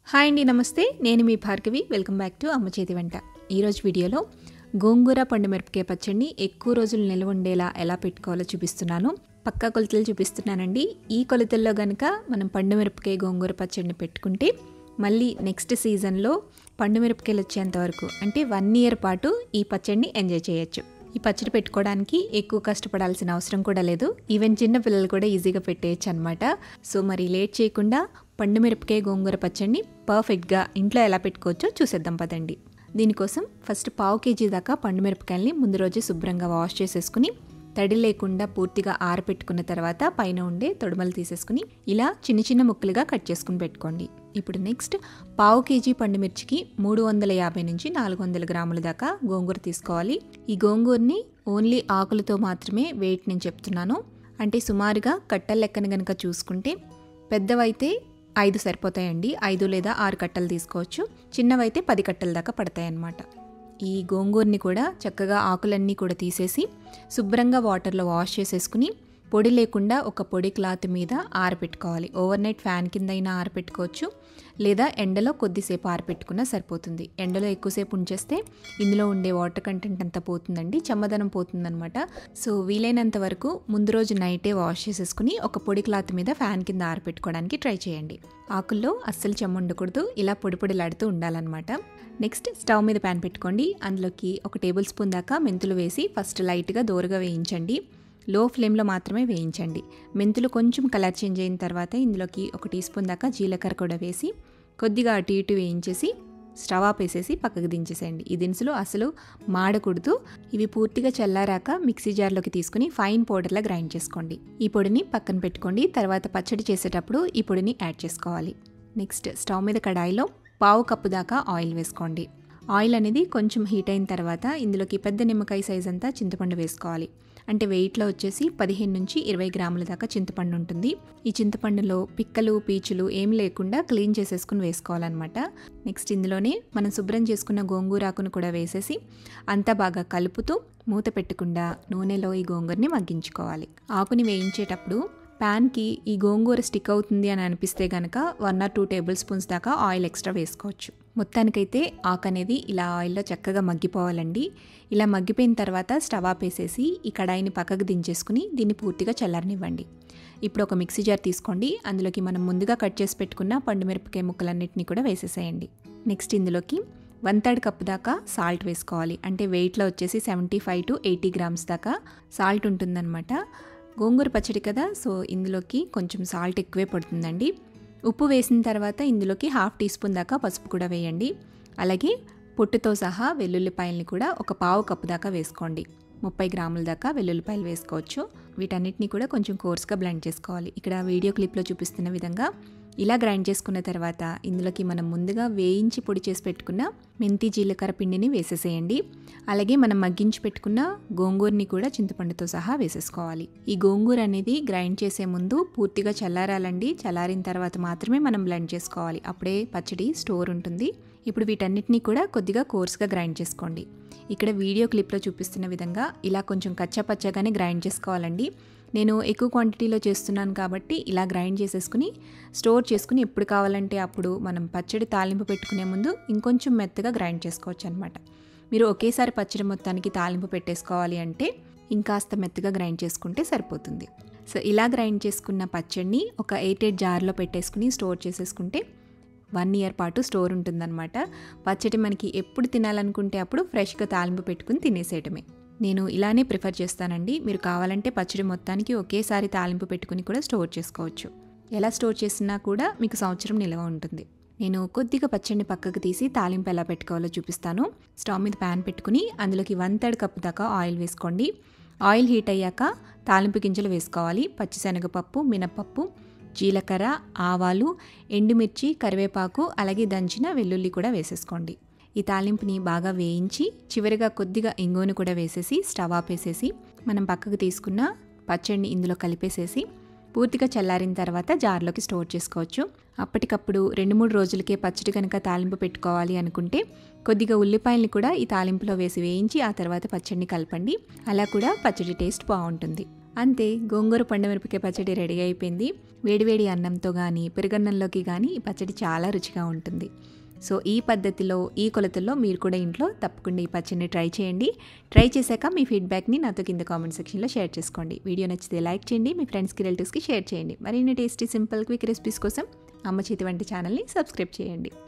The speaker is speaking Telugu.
హాయ్ అండి, నమస్తే. నేను మీ భార్గవి. వెల్కమ్ బ్యాక్ టు అమ్మ చేతి వంట. ఈరోజు వీడియోలో గోంగూర పండు మిరపకాయ పచ్చడిని ఎక్కువ రోజులు నిల్వ ఉండేలా ఎలా పెట్టుకోవాలో చూపిస్తున్నాను. పక్కా కొలతలు చూపిస్తున్నానండి. ఈ కొలతల్లో కనుక మనం పండు మిరపకాయ గోంగూర పచ్చడిని పెట్టుకుంటే మళ్ళీ నెక్స్ట్ సీజన్లో పండు మిరపకాయలు వచ్చేంత వరకు అంటే 1 year పాటు ఈ పచ్చడిని ఎంజాయ్ చేయొచ్చు. ఈ పచ్చడి పెట్టుకోవడానికి ఎక్కువ కష్టపడాల్సిన అవసరం కూడా లేదు. ఈవెన్ చిన్న పిల్లలు కూడా ఈజీగా పెట్టేయచ్చు అనమాట. సో మరి లేట్ చేయకుండా పండు మిరపకాయ గోంగూర పచ్చడిని పర్ఫెక్ట్గా ఇంట్లో ఎలా పెట్టుకోవచ్చో చూసేద్దాం పదండి. దీనికోసం ఫస్ట్ 1/2 kg దాకా పండు మిరపకాయల్ని ముందు రోజే శుభ్రంగా వాష్ చేసేసుకుని తడి లేకుండా పూర్తిగా ఆరపెట్టుకున్న తర్వాత పైన ఉండే తొడుమలు తీసేసుకుని ఇలా చిన్న చిన్న ముక్కలుగా కట్ చేసుకుని పెట్టుకోండి. ఇప్పుడు నెక్స్ట్ 1/2 kg పండు మిర్చికి 350 నుంచి 400 గ్రాముల దాకా గోంగూర తీసుకోవాలి. ఈ గోంగూరని ఓన్లీ ఆకులతో మాత్రమే వెయిట్ నేను చెప్తున్నాను. అంటే సుమారుగా కట్టల లెక్కన కనుక చూసుకుంటే పెద్దవైతే 5 సరిపోతాయండి. 5 లేదా 6 కట్టలు తీసుకోవచ్చు. చిన్నవైతే 10 కట్టల దాకా పడతాయి అన్నమాట. ఈ గోంగూరని కూడా చక్కగా ఆకులన్నీ కూడా తీసేసి శుభ్రంగా వాటర్లో వాష్ చేసేసుకుని పొడి లేకుండా ఒక పొడి క్లాత్ మీద ఆరపెట్టుకోవాలి. ఓవర్ నైట్ ఫ్యాన్ కింద అయినా ఆరపెట్టుకోవచ్చు, లేదా ఎండలో కొద్దిసేపు ఆరపెట్టుకున్నా సరిపోతుంది. ఎండలో ఎక్కువసేపు ఉంచేస్తే ఇందులో ఉండే వాటర్ కంటెంట్ అంతా పోతుందండి, చెమ్మదనం పోతుందనమాట. సో వీలైనంత వరకు ముందు రోజు నైటే వాష్ చేసేసుకుని ఒక పొడి క్లాత్ మీద ఫ్యాన్ కింద ఆరపెట్టుకోవడానికి ట్రై చేయండి. ఆకుల్లో అస్సలు చెమ్మ ఉండకూడదు, ఇలా పొడి పొడిలాడుతూ ఉండాలన్నమాట. నెక్స్ట్ స్టవ్ మీద ప్యాన్ పెట్టుకోండి. అందులోకి 1 టేబుల్ స్పూన్ దాకా మెంతులు వేసి ఫస్ట్ లైట్గా దోరగా వేయించండి. లో ఫ్లేమ్లో మాత్రమే వేయించండి. మెంతులు కొంచెం కలర్ చేంజ్ అయిన తర్వాత ఇందులోకి 1 టీ స్పూన్ దాకా జీలకర్ర కూడా వేసి కొద్దిగా అటు ఇటు వేయించేసి స్టవ్ ఆపేసేసి పక్కకు దించేసేయండి. ఈ దినుసులు అసలు మాడకూడదు. ఇవి పూర్తిగా చల్లారాక మిక్సీ జార్లోకి తీసుకుని ఫైన్ పౌడర్లా గ్రైండ్ చేసుకోండి. ఈ పొడిని పక్కన పెట్టుకోండి. తర్వాత పచ్చడి చేసేటప్పుడు ఈ పొడిని యాడ్ చేసుకోవాలి. నెక్స్ట్ స్టవ్ మీద కడాయిలో 1/2 కప్పు దాకా ఆయిల్ వేసుకోండి. ఆయిల్ అనేది కొంచెం హీట్ అయిన తర్వాత ఇందులోకి పెద్ద నిమ్మకాయ సైజ్ అంతా చింతపండు వేసుకోవాలి. అంటే వెయిట్లో వచ్చేసి 15 నుంచి 20 గ్రాముల దాకా చింతపండు ఉంటుంది. ఈ చింతపండులో పిక్కలు పీచులు ఏం లేకుండా క్లీన్ చేసేసుకుని వేసుకోవాలన్నమాట. నెక్స్ట్ ఇందులోనే మనం శుభ్రం చేసుకున్న గోంగూరాకును కూడా వేసేసి అంతా బాగా కలుపుతూ మూత పెట్టకుండా నూనెలో ఈ గోంగూరని మగ్గించుకోవాలి. ఆకుని వేయించేటప్పుడు ప్యాన్కి ఈ గోంగూర స్టిక్ అవుతుంది అని అనిపిస్తే కనుక 1 or 2 టేబుల్ స్పూన్స్ దాకా ఆయిల్ ఎక్స్ట్రా వేసుకోవచ్చు. మొత్తానికైతే ఆకు అనేది ఇలా ఆయిల్లో చక్కగా మగ్గిపోవాలండి. ఇలా మగ్గిపోయిన తర్వాత స్టవ్ ఆపేసేసి ఈ కడాయిని పక్కకు దించేసుకుని దీన్ని పూర్తిగా చల్లారనివ్వండి. ఇప్పుడు ఒక మిక్సీ జార్ తీసుకోండి. అందులోకి మనం ముందుగా కట్ చేసి పెట్టుకున్న పండు మిరపకాయ ముక్కలన్నిటిని కూడా వేసేసేయండి. నెక్స్ట్ ఇందులోకి 1/3 కప్పు దాకా సాల్ట్ వేసుకోవాలి. అంటే వెయిట్లో వచ్చేసి 75 to 80 గ్రామ్స్ దాకా సాల్ట్ ఉంటుందన్నమాట. గోంగూర పచ్చడి కదా, సో ఇందులోకి కొంచెం సాల్ట్ ఎక్కువే పడుతుందండి. ఉప్పు వేసిన తర్వాత ఇందులోకి 1/2 టీ స్పూన్ దాకా పసుపు కూడా వేయండి. అలాగే పొట్టుతో సహా వెల్లుల్లిపాయల్ని కూడా 1/4 కప్పు దాకా వేసుకోండి. 30 గ్రాముల దాకా వెల్లుల్లిపాయలు వేసుకోవచ్చు. వీటన్నిటిని కూడా కొంచెం కోర్స్గా బ్లెండ్ చేసుకోవాలి. ఇక్కడ వీడియో క్లిప్లో చూపిస్తున్న విధంగా ఇలా గ్రైండ్ చేసుకున్న తర్వాత ఇందులోకి మనం ముందుగా వేయించి పొడి చేసి పెట్టుకున్న మెంతి జీలకర్ర పిండిని వేసేసేయండి. అలాగే మనం మగ్గించి పెట్టుకున్న గోంగూరని కూడా చింతపండుతో సహా వేసేసుకోవాలి. ఈ గోంగూర అనేది గ్రైండ్ చేసే ముందు పూర్తిగా చల్లారాలండి. చల్లారిన తర్వాత మాత్రమే మనం బ్లెండ్ చేసుకోవాలి. అప్పుడే పచ్చడి స్టోర్ ఉంటుంది. ఇప్పుడు వీటన్నిటిని కూడా కొద్దిగా కోర్స్గా గ్రైండ్ చేసుకోండి. ఇక్కడ వీడియో క్లిప్లో చూపిస్తున్న విధంగా ఇలా కొంచెం కచ్చాపచ్చాగానే గ్రైండ్ చేసుకోవాలండి. నేను ఎక్కువ క్వాంటిటీలో చేస్తున్నాను కాబట్టి ఇలా గ్రైండ్ చేసేసుకుని స్టోర్ చేసుకుని ఎప్పుడు కావాలంటే అప్పుడు మనం పచ్చడి తాలింపు పెట్టుకునే ముందు ఇంకొంచెం మెత్తగా గ్రైండ్ చేసుకోవచ్చు అనమాట. మీరు ఒకేసారి పచ్చడి మొత్తానికి తాలింపు పెట్టేసుకోవాలి అంటే ఇంకాస్త మెత్తగా గ్రైండ్ చేసుకుంటే సరిపోతుంది. సో ఇలా గ్రైండ్ చేసుకున్న పచ్చడిని ఒక ఎయిర్టైట్ జార్లో పెట్టేసుకుని స్టోర్ చేసేసుకుంటే 1 year పాటు స్టోర్ ఉంటుందన్నమాట. పచ్చడి మనకి ఎప్పుడు తినాలనుకుంటే అప్పుడు ఫ్రెష్గా తాలింపు పెట్టుకుని తినేసేయటమే. నేను ఇలానే ప్రిఫర్ చేస్తానండి. మీరు కావాలంటే పచ్చడి మొత్తానికి ఒకేసారి తాలింపు పెట్టుకుని కూడా స్టోర్ చేసుకోవచ్చు. ఎలా స్టోర్ చేసినా కూడా మీకు సంవత్సరం నిల్వ ఉంటుంది. నేను కొద్దిగా పచ్చడిని పక్కకు తీసి తాలింపు ఎలా పెట్టుకోవాలో చూపిస్తాను. స్టవ్ మీద ప్యాన్ పెట్టుకుని అందులోకి 1/3 కప్పు దాకా ఆయిల్ వేసుకోండి. ఆయిల్ హీట్ అయ్యాక తాలింపు గింజలు వేసుకోవాలి. పచ్చిశనగపప్పు, మినపప్పు, జీలకర్ర, ఆవాలు, ఎండుమిర్చి, కరివేపాకు, అలాగే దంచిన వెల్లుల్లి కూడా వేసేసుకోండి. ఈ తాలింపుని బాగా వేయించి చివరిగా కొద్దిగా ఇంగువను కూడా వేసేసి స్టవ్ ఆపేసేసి మనం పక్కకు తీసుకున్న పచ్చడిని ఇందులో కలిపేసేసి పూర్తిగా చల్లారిన తర్వాత జార్లోకి స్టోర్ చేసుకోవచ్చు. అప్పటికప్పుడు 2-3 రోజులకే పచ్చడి కనుక తాలింపు పెట్టుకోవాలి అనుకుంటే కొద్దిగా ఉల్లిపాయల్ని కూడా ఈ తాలింపులో వేసి వేయించి ఆ తర్వాత పచ్చడిని కలపండి. అలా కూడా పచ్చడి టేస్ట్ బాగుంటుంది. అంతే, గోంగూర పండుమిరపకాయ పచ్చడి రెడీ అయిపోయింది. వేడివేడి అన్నంతో కానీ పెరుగన్నంలోకి కానీ ఈ పచ్చడి చాలా రుచిగా ఉంటుంది. సో ఈ పద్ధతిలో, ఈ కొలతల్లో మీరు కూడా ఇంట్లో తప్పకుండా ఈ పచ్చడిని ట్రై చేయండి. ట్రై చేశాక మీ ఫీడ్బ్యాక్ని నాతో కింద కామెంట్ సెక్షన్లో షేర్ చేసుకోండి. వీడియో నచ్చితే లైక్ చేయండి, మీ ఫ్రెండ్స్కి, రిలేటివ్స్కి షేర్ చేయండి. మరిన్ని టేస్టీ, సింపుల్, క్విక్ రెసిపీస్ కోసం అమ్మ చేతి వంట ఛానల్ని సబ్స్క్రైబ్ చేయండి.